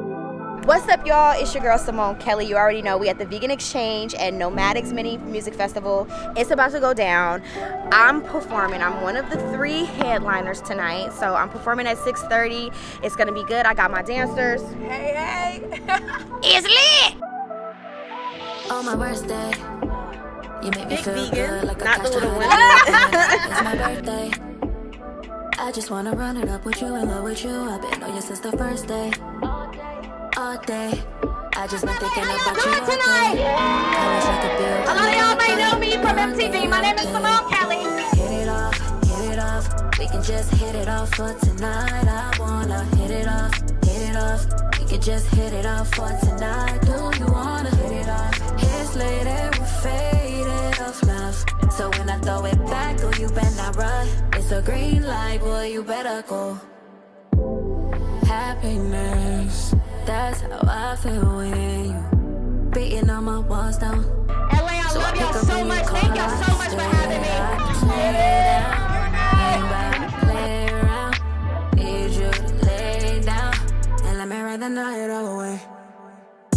What's up, y'all? It's your girl Simone Kelly. You already know we at the Vegan Exchange and Nomadics Mini Music Festival. It's about to go down. I'm performing. I'm one of the 3 headliners tonight. So I'm performing at 6:30. It's gonna be good. I got my dancers. Hey, hey. It's lit. On my birthday, you make me Big feel vegan, good like not a the little one. It's my birthday. I just wanna run it up with you, in love with you. I've been on you since the first day. All day, I just been thinking about you all tonight. day. I wish I could build A lot of y'all may know me from MTV. My name is Simone Kelly. Hit it off. We can just hit it off for tonight. I wanna hit it off. We can just hit it off for tonight. Do you wanna hit it off? It's late and we're faded off love. So when I throw it back, oh, you better not run. It's a green light, boy, you better go. Happiness, that's how I feel when you beating on my walls down. LA, I love y'all so much. Thank y'all so much for having me. Play around, need you to lay down and let me ride the night away.